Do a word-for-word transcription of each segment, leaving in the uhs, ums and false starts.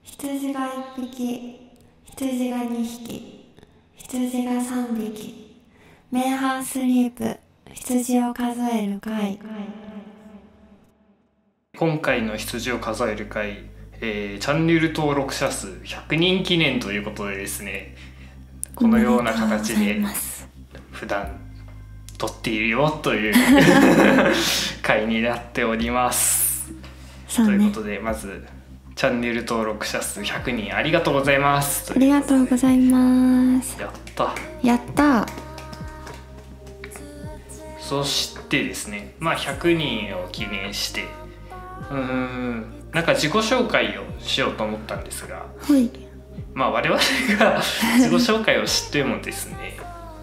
羊がいっぴき、羊がにひき、羊がさんびき、メンハースリープ、羊を数える会。 今回の羊を数える会、えー、チャンネル登録者数ひゃくにん記念ということでですね、このような形で普段撮っているよという回になっております。そうね、ということでまずチャンネル登録者数ひゃくにんありがとうございます。 ありがとうございます。 やったやったそしてですね、まあひゃくにんを記念してうーんなんか自己紹介をしようと思ったんですが、 はい、 まあ我々が自己紹介を知ってもですね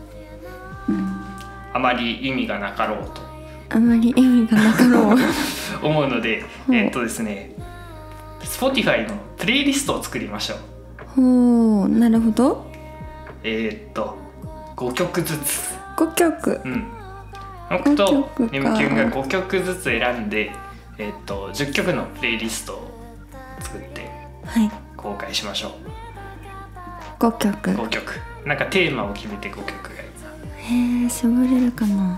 あまり意味がなかろうとあまり意味がなかろう思うので、えっとですね Spotify のプレイリストを作りましょう。ほう、なるほど。 えー、っとごきょくずつごきょく、 うん僕とネムキュンがごきょくずつ選んで、えー、っとじゅっきょくのプレイリストを作って公開しましょう。 ごきょくごきょくなんかテーマを決めてごきょくがいいな。 へえ、絞れるかな。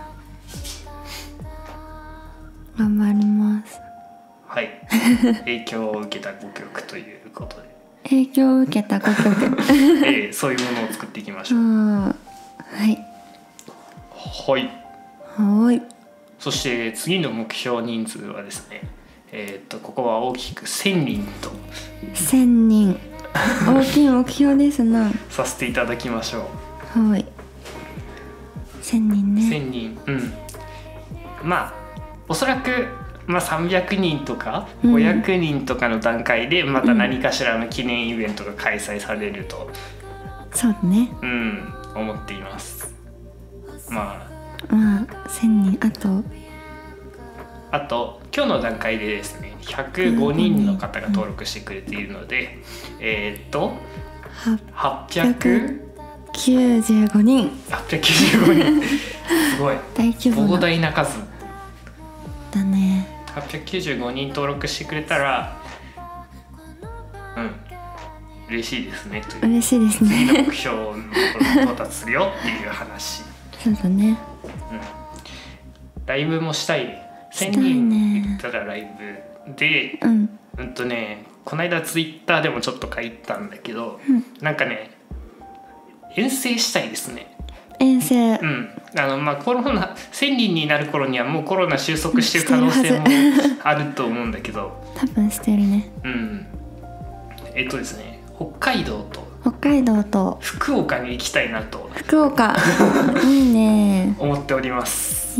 頑張ります。 はい影響を受けたごきょくということで影響を受けたごきょく、 えー、そういうものを作っていきましょう。 はいはいはいそして次の目標人数はですね、えー、っとここは大きくせんにんとせんにん大きい目標ですなさせていただきましょう。はい、せんにんね。 せんにん、うんまあおそらく、まあ、さんびゃくにんとかごひゃくにんとかの段階でまた何かしらの記念イベントが開催されると、 うん、そうだね、 うん思っています。まあまあせんにんあとあと今日の段階でですねひゃくごにんの方が登録してくれているので、うん、えー、っとはっぴゃくきゅうじゅうごにんはっぴゃくきゅうじゅうごにんすごい大規模な膨大な数だね。 はっぴゃくきゅうじゅうごにん登録してくれたらうん嬉しいですねという嬉しいですね。 次の目標のところに到達するよっていう話そうだね、 うん、ライブもしたい。せんにん言ったらライブで、うん、うんとねこの間ツイッターでもちょっと書いたんだけど、うん、なんかね遠征したいですね。 遠征、 うんあのまあ、コロナせんにんになる頃にはもうコロナ収束してる可能性もあると思うんだけど多分してるね。 うんえっとですね北海道と北海道と福岡に行きたいなと福岡いいね思っております。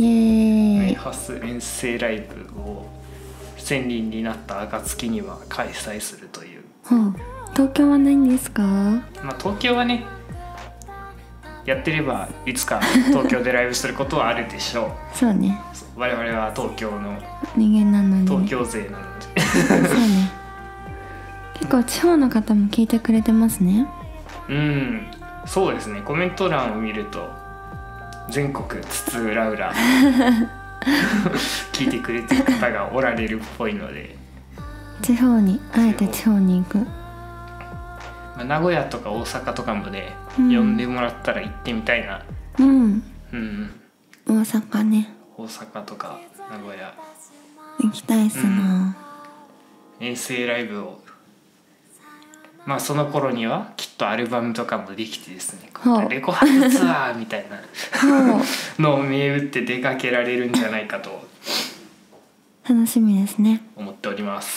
イエーイ。 メンハス遠征ライブをせんにんになった暁には開催するという、 はあ、東京はないんですか？まあ、東京はねやってればいつか東京でライブすることはあるでしょうそうね、 我々は東京の人間なのに、ね、 東京勢なのでそうね結構地方の方も聞いてくれてますね。 うんそうですねコメント欄を見ると全国津々浦々聞いてくれてる方がおられるっぽいので地方にあえて地方に行く、 まあ、名古屋とか大阪とかもね、うん、呼んでもらったら行ってみたいな。 うん、 うん、 大阪ね大阪とか名古屋行きたいっすな、 うん、遠征ライブをまあその頃にはきっとアルバムとかもできてですねレコ発ツアーみたいなのを銘打って出かけられるんじゃないかと楽しみですね思っております。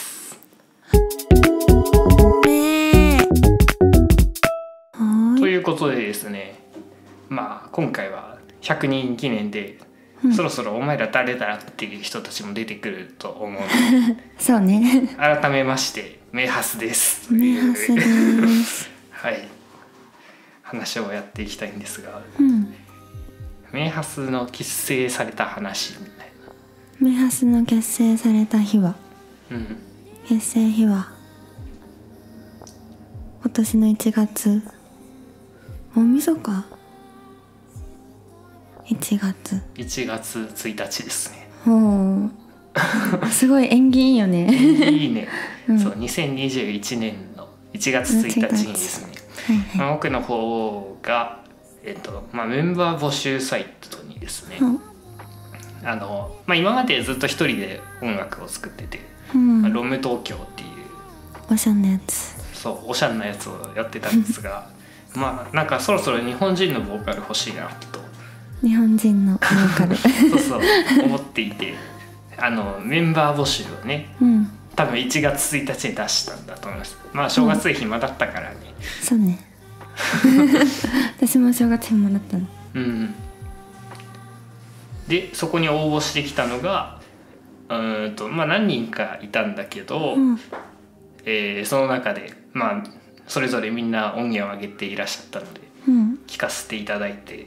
ということでですねまあ今回はひゃくにん記念で、うん、そろそろお前ら誰だっていう人たちも出てくると思うのでそうね改めましてメンハスですメンハスですはい話をやっていきたいんですが、 うん、 メンハスの結成された話みたいな。 メンハスの結成された日は、うん、結成日は今年のいちがつ大晦日いちがついちがつついたちですね。 ほうすごい縁起いいよねいいね、うん、そうにせんにじゅういちねんのいちがつついたちにですね、 はいはい、 まあ、僕の方が、えっとまあ、メンバー募集サイトにですね、 うん、 あのまあ、今までずっと一人で音楽を作ってて、 うんまあ、ロム東京っていうおしゃんなやつ、 そうおしゃんなやつをやってたんですがまあなんかそろそろ日本人のボーカル欲しいなと日本人のボーカルそうそう思っていて、あのメンバー募集をね、 うん多分いちがつついたちに出したんだと思います。まあ正月で暇だったからね、 うん、そうね私も正月暇だったの。 うん、でそこに応募してきたのがうーんと、まあ、何人かいたんだけど、 うんえーその中で、まあ、それぞれみんな音源を上げていらっしゃったのでうん聞かせていただいて、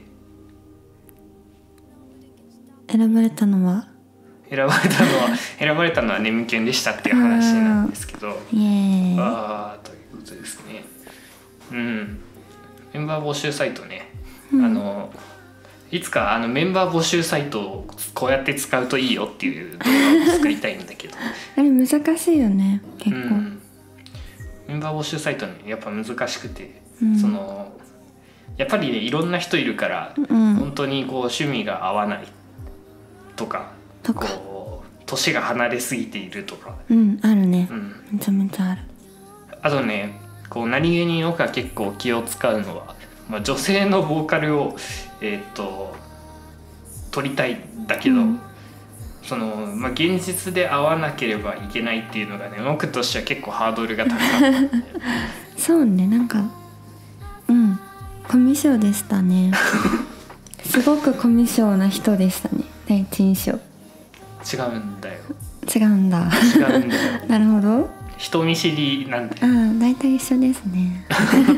選ばれたのは選ばれたのは選ばれたのはネムキュンでしたっていう話なんですけど、 イエーイ。 あーということですね。うんメンバー募集サイトね、 うん、 あのいつかあのメンバー募集サイトをこうやって使うといいよっていう動画を作りたいんだけどあれ難しいよね結構、うん、 メンバー募集サイトねやっぱ難しくて、 うん、 そのやっぱりねいろんな人いるから、うん、本当にこう趣味が合わないとかとかこう年が離れすぎているとか、 うんあるね、 うん、 めちゃめちゃある。 あとねこう何気に僕は結構気を使うのは、まあ、女性のボーカルをえー、っと撮りたいんだけど、うん、そのまあ、現実で会わなければいけないっていうのがね僕としては結構ハードルが高かったそうねなんかうんコミュ障でしたねすごくコミュ障な人でしたね第一印象。 違うんだよ違うんだ違うんだよなるほど人見知りなんだよ。 ああ大体一緒ですね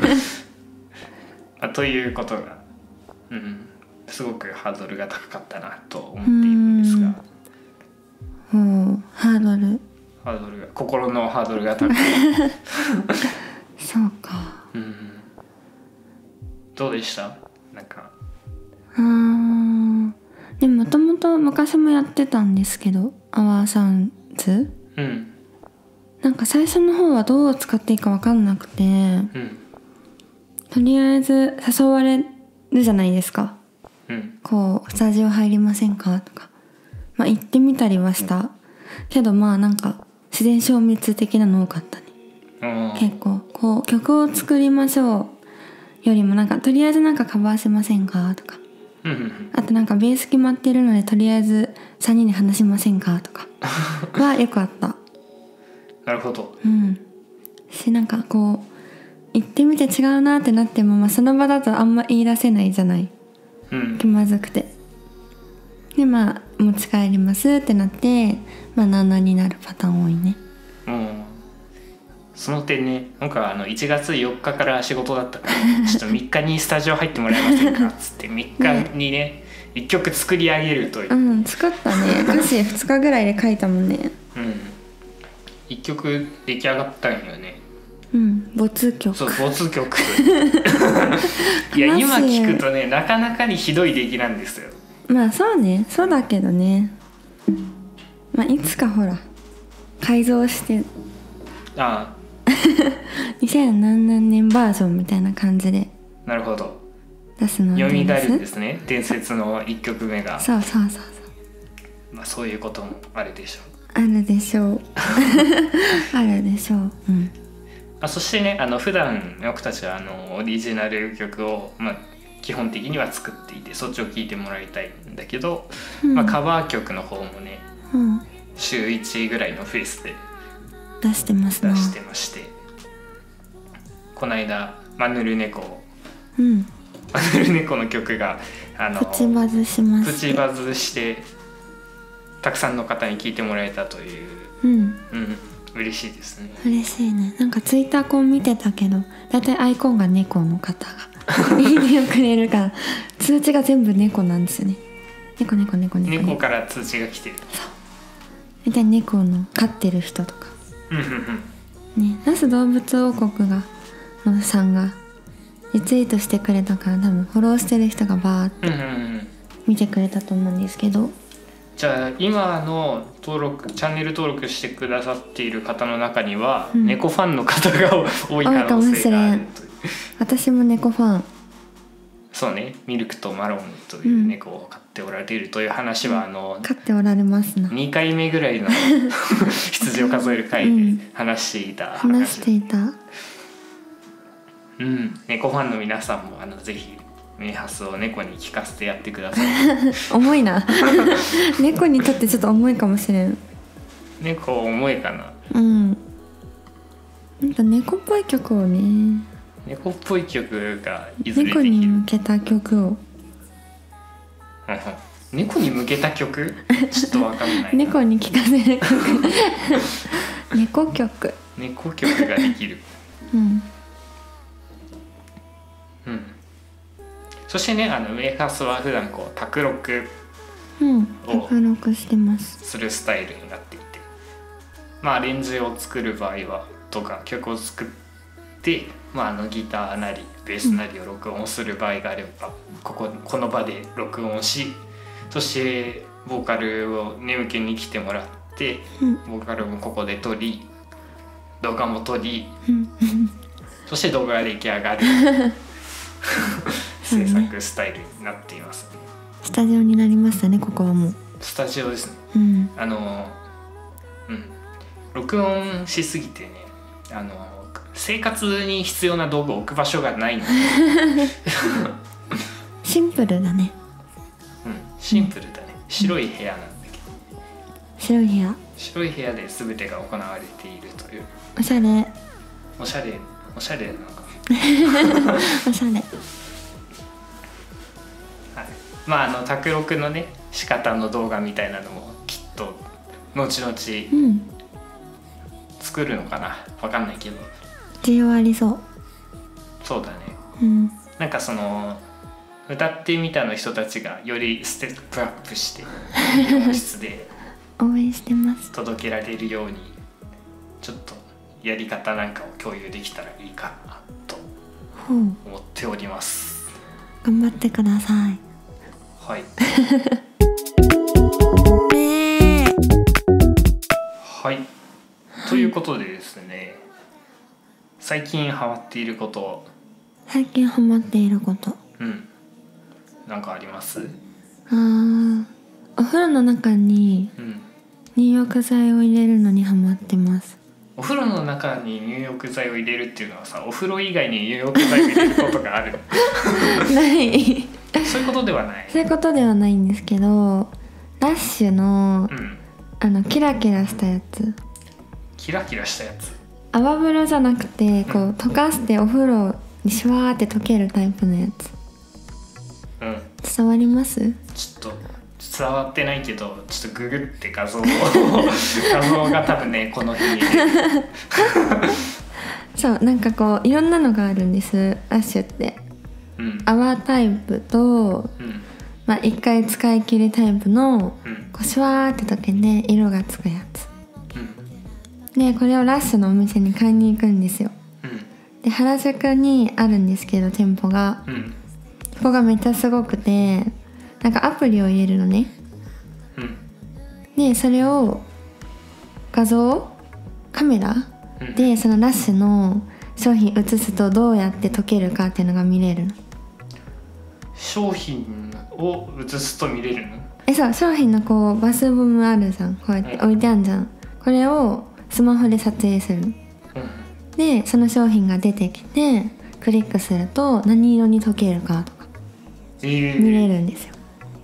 あということが、うん、すごくハードルが高かったなと思っているんですが、 おおハードルハードルが心のハードルが高いそうか、 うん、どうでしたなんか。 あーでももともと昔もやってたんですけどアワーサウンズ、 うん、 なんか最初の方はどう使っていいか分かんなくて、うん、とりあえず誘われるじゃないですか、うん、こうスタジオ入りませんかとか、まあ、行ってみたりはした、うん、けどまあなんか自然消滅的なの多かったね、うん、結構こう曲を作りましょうよりもなんかとりあえずなんかカバーしませんかとか、うん、あとなんかベース決まってるのでとりあえずさんにんで話しませんかとかはよくあったなるほど、 うん、しなんかこう行ってみて違うなってなっても、まあ、その場だとあんま言い出せないじゃない、うん、気まずくてでまあ持ち帰りますってなってまあなんなんになるパターン多いね。 うん、その点ねなんかあのいちがつよっかから仕事だったからちょっとみっかにスタジオ入ってもらえませんかっつってみっかにねねいっきょく作り上げるという、 うん、作ったね歌詞ふつかぐらいで書いたもんね。 うん、いっきょく出来上がったんよね。 うん、没曲。 そう没曲いや今聞くとねなかなかにひどい出来なんですよ。 まあそうねそうだけどね、まあいつかほら改造してああにせんなんねんバージョンみたいな感じでなるほど出すの蘇るんですね伝説のいっきょくめが。 そうそうそうそう、 まあ、そういうこともあるでしょう。 あるでしょうあるでしょう、うん、 あそしてねあの普段僕たちはあのオリジナル曲を、まあ、基本的には作っていてそっちを聴いてもらいたいんだけど、うんまあ、カバー曲の方もね、うん、週いちぐらいのフェイスで出してますね。 出してましてこの間マヌルネコ、 うん、 マヌルネコの曲があのプチバズしましてプチバズしてたくさんの方に聴いてもらえたという、 うんうん、嬉しいですね。 嬉しいね。なんかツイッターコン見てたけどだいたいアイコンが猫の方がいいねをくれるから通知が全部猫なんですよね。猫猫猫猫猫から通知が来てる。 そうだいたい猫の飼ってる人とかね、那須動物王国がのさんがリツイートしてくれたから多分フォローしてる人がバーって見てくれたと思うんですけど、 じゃあ今の登録チャンネル登録してくださっている方の中には、うん、猫ファンの方が多い可能性があるという。 私も猫ファン。 そうね、ミルクとマロンという猫を飼っておられるという話は、うん、あの飼っておられますな。 にかいめぐらいの羊を数える回で話していた話、 うん、話していた。 うん、猫ファンの皆さんもあのぜひメハスを猫に聞かせてやってください。 重いな。猫にとってちょっと重いかもしれん。 猫重いかな。 うん。なんか猫っぽい曲をね。 猫っぽい曲がいずれできる。 猫に向けた曲を。 猫に向けた曲？ちょっとわかんない。 猫に聞かせる曲。猫曲。 猫曲ができる。 うん。 うん、そしてね、あのメハスは普段こう卓録を卓録してますするスタイルになっていて、まあアレンジを作る場合はとか曲を作って、まあ、あのギターなりベースなりを録音する場合があれば、うん、こここの場で録音し、そしてボーカルを眠気に来てもらって、うん、ボーカルもここで撮り、動画も撮り、うん、そして動画が出来上がる。制作スタイルになっています、ね、 スタジオになりましたね。ここはもうスタジオですね、 うん、 あのうん録音しすぎてね、あの生活に必要な道具を置く場所がないのでシンプルだね。 うんシンプルだね、白い部屋なんだけど、 白い部屋白い部屋で全てが行われているという。 おしゃれおしゃれおしゃれなのかおしゃれ。はい、 まああの卓録のね仕方の動画みたいなのもきっと後々作るのかな、わかんないけど需要ありそう。 そうだね、 うん、 なんかその歌ってみたの人たちがよりステップアップして音質で応援してます届けられるようにちょっとやり方なんかを共有できたらいいかなと思っております。 頑張ってください。 はいはい、ということでですね、最近ハマっていること最近ハマっていることうんなんかあります？ あー、お風呂の中に入浴剤を入れるのにハマってます。 お風呂の中に入浴剤を入れるっていうのはさ、お風呂以外に入浴剤を入れることがあるないそういうことではない。 そういうことではないんですけど、ラッシュの、うん、あのキラキラしたやつ、 キラキラしたやつ、 泡風呂じゃなくてこう溶かしてお風呂にシュワーって溶けるタイプのやつ、うん、伝わります？ ちょっと伝わってないけど、ちょっとググって画像を画像が多分ねこの日にそうなんかこういろんなのがあるんです、ラッシュって、うん、泡タイプと、うんまあ、一回使い切りタイプの、うん、こうシュワーって溶けて色がつくやつ、うん、でこれをラッシュのお店に買いに行くんですよ、うん、で原宿にあるんですけど店舗が、うん、ここがめっちゃすごくて、なんかアプリを入れるのね、うん、でそれを画像カメラでそのラッシュの商品写すとどうやって溶けるかっていうのが見れるの。 商品を写すと見れるの？ えそう、商品のこうバスボムあるじゃん、こうやって置いてあるじゃん、これをスマホで撮影する、うん、でその商品が出てきてクリックすると何色に溶けるかとか見れるんですよ。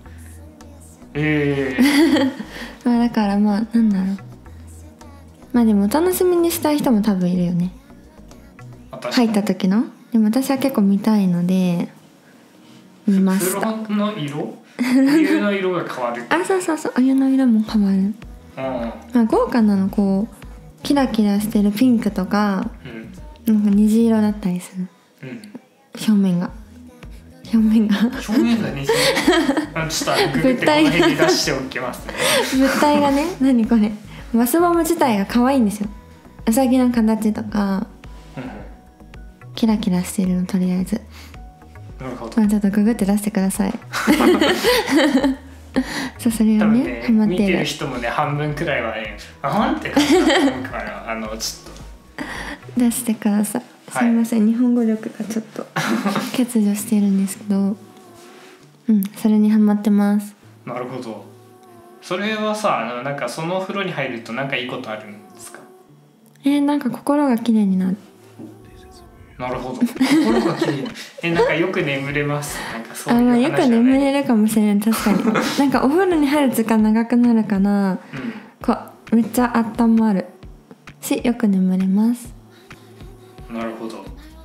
えー、 まあだからまあなんだろう、まあでもお楽しみにしたい人も多分いるよね、入った時の。でも私は結構見たいので見ました。 風呂の色？お湯の色が変わる。 あ、そうそうそう、お湯の色も変わる。うん、まあ豪華なの、こうキラキラしてるピンクとか、うん、なんか虹色だったりする、うん、表面が表面が表面が虹色ちょっとググってこの辺に出しておきますね物体がね、何これ、バスボム自体が可愛いんですよ。うさぎの形とか、うん、キラキラしてるの、とりあえず。 なるほど。 まあ、ちょっとググって出してくださいそう、それがね、 ねハマってる。 見てる人もね半分くらいはねあんって感じだと思うからあのちょっと出してください。すいません、はい、日本語力がちょっと欠如しているんですけどうんそれにハマってます。 なるほど。それはさあのなんかそのお風呂に入るとなんかいいことあるんですか？ えー、なんか心がきれいになる。 なるほど。心がきれいえなんかよく眠れます。なんかそういう話は、ね、 あ、まあ、よく眠れるかもしれない。確かになんかお風呂に入る時間長くなるから、うん、こうめっちゃ温まるしよく眠れます。 なるほど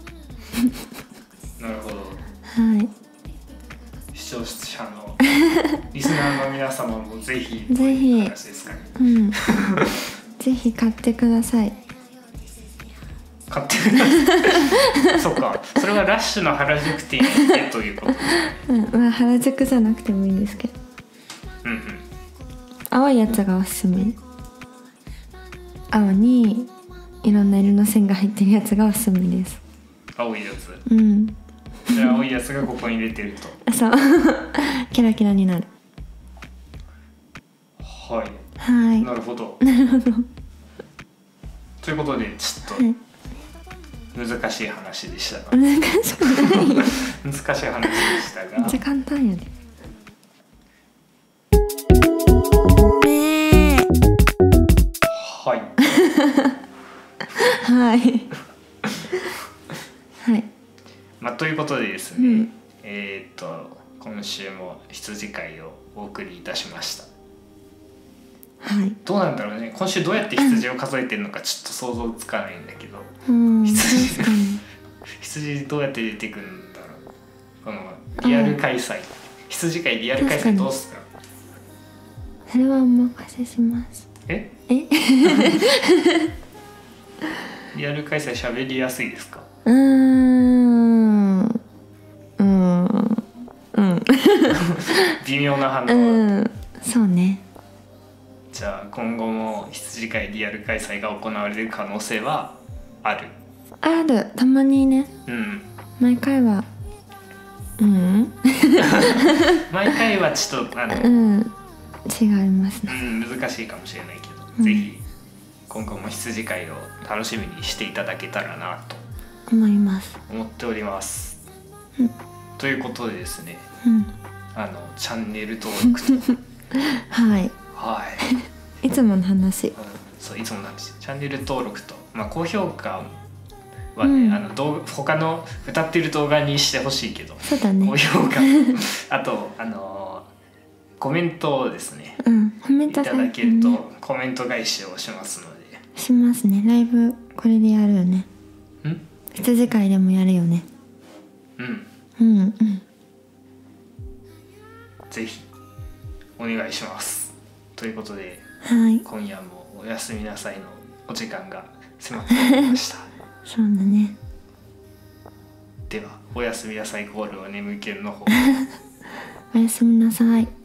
なるほど。 はい。 視聴者のリスナーの皆様もぜひぜひ、 話ですかね、 うん、ぜひ買ってください。 買ってくださいそっか、それはラッシュの原宿店でということですね。 うん、まあ原宿じゃなくてもいいんですけど、 うんうん、 青いやつがおすすめ。青にいろんな色の線が入ってるやつがおすすめです。 青いやつ、 うん、 じゃあ青いやつがここに入れてるとそうキラキラになる。 はいはい、 なるほどなるほど。 ということでちょっと、はい、難しい話でしたが難しくない難しい話でしたがめっちゃ簡単やね。 はいはいはい、 まあ、ということでですね、うん、えー、っと今週も羊会をお送りいたしました。 はい、 どうなんだろうね、今週どうやって羊を数えてるのかちょっと想像つかないんだけど、 うん、 羊確かに羊どうやって出てくるんだろう。このリアル開催、羊会リアル開催どうすか？ それはお任せします。 ええリアル開催喋りやすいですか？ うーんうーんうん微妙な反応、 うん、そうね。 じゃあ今後も羊会リアル開催が行われる可能性はある？ ある、たまにね、 うん、 毎回はうん毎回はちょっとあの、 うん、違いますね、 うん、難しいかもしれないけど、 うん、 ぜひ今後も羊会を楽しみにしていただけたらなと思います思っております、 うん、 ということでですね、 うん、 あのチャンネル登録とはいはいいつもの話、うん、 そういつもの話、チャンネル登録と、まあ、高評価はね、うん、あの動他の歌ってる動画にしてほしいけど、 そうだね、 高評価あとあのコメントをですね、 うん、コメントいただけるとコメント返しをしますので。 しますね。ライブこれでやるよね。 ん？ 羊会でもやるよね。 うんうんうん、 ぜひお願いします。ということで、 はい、 今夜もおやすみなさいのお時間が迫ってまいりましたそうだね。 ではおやすみなさいゴールは眠気の方おやすみなさい。